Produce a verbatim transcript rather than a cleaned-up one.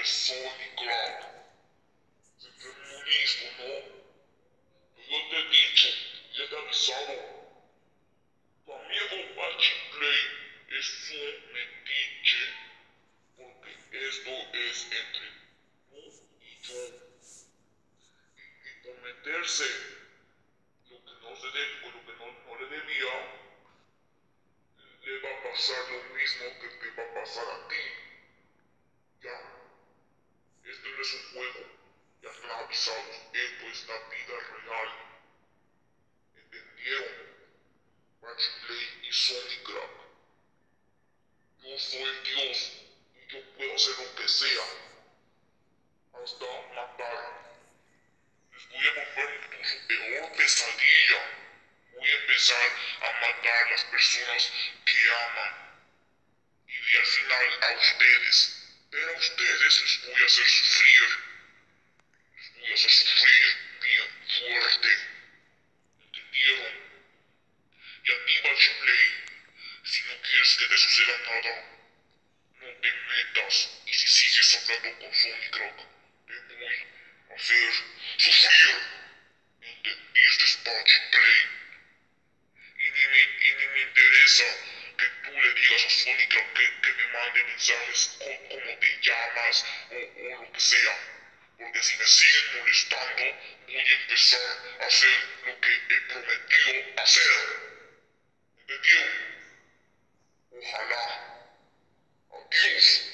Sonic Crack. Se enfermó listo, ¿no? Yo te he dicho, ya te he avisado. Tu amigo Bachiplay es un metiche, porque esto es entre tú y yo. Y, y por meterse lo que no se debe, o lo que no, no le debía, le va a pasar lo mismo que te va a pasar a ti. Ya, esto no es un juego, ya están avisados, esto es la vida real. ¿Entendieron? Bachiplay y Sonic Crack. Yo soy Dios y yo puedo hacer lo que sea, hasta matar. Les voy a volver su peor pesadilla. Voy a empezar a matar a las personas que aman. Y al final a ustedes. Pero a ustedes les voy a hacer sufrir. Les voy a hacer sufrir bien fuerte. ¿Entendieron? Y a ti, Bachiplay, si no quieres que te suceda nada, no te metas. Y si sigues hablando con Sonic Crack, te voy a hacer sufrir. ¿Entendiste, Bachiplay? Y ni me, y ni me interesa que tú le digas a Sonic Crack que, que me mande mensajes con cómo te llamas o, o lo que sea. Porque si me siguen molestando, voy a empezar a hacer lo que he prometido hacer. ¿Entendido? Ojalá. Adiós.